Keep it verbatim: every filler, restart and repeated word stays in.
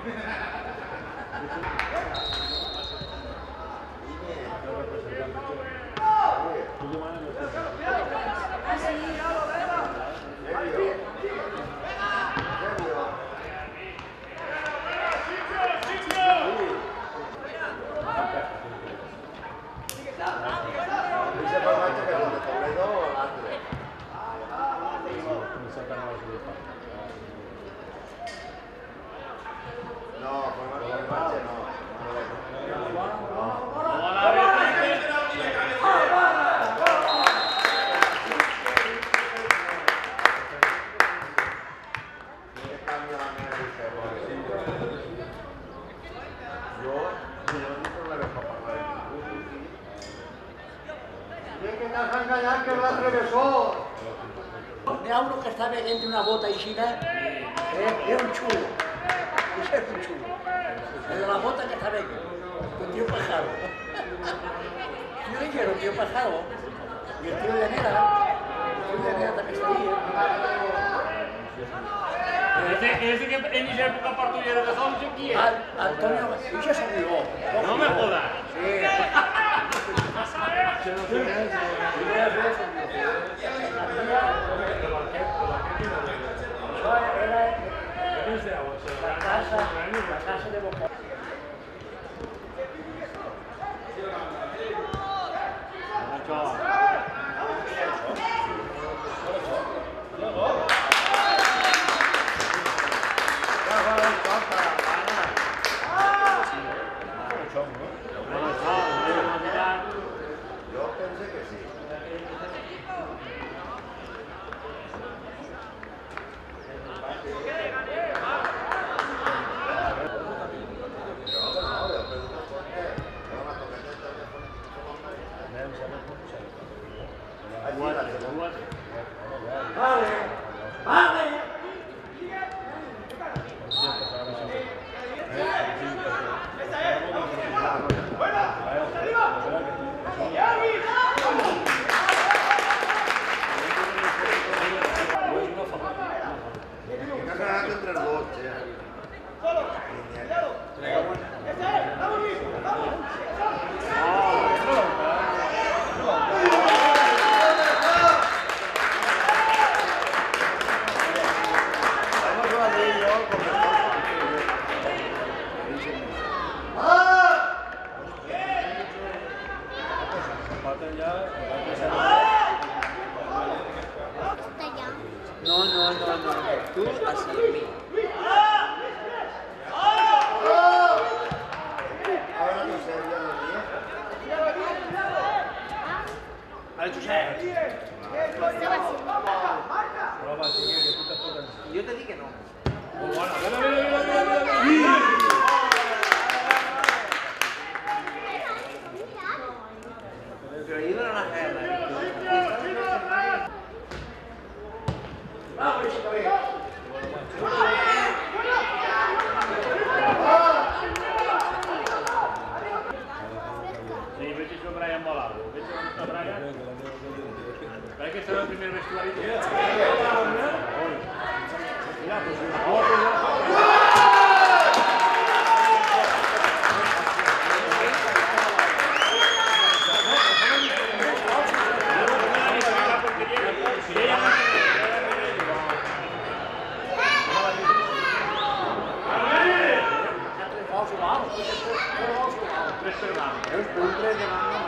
N'hi ha uno que està veient una bota aixina, eh? És un xulo. Això és un xulo. El de la bota que està veient. Un tío pájaro. Yo le quiero un tío pájaro. Y el tío de Nera. El tío de Nera también está ahí. Ese, ese que en esa época parturiera de Sol, ¿quién es? Antonio, ese es un yo. No me jodas. Sí. La casa, la casa de Boca. Yo pensé que sí. Vale, vale. Entre los dos, No, no, no, no. Tú así. Yo te di que no. Pero yo no la guerra. Vamos, Sí, vete su Brian volado. Vete su Brian. ¿Sabes que será el primer vestuario? Tres per mano.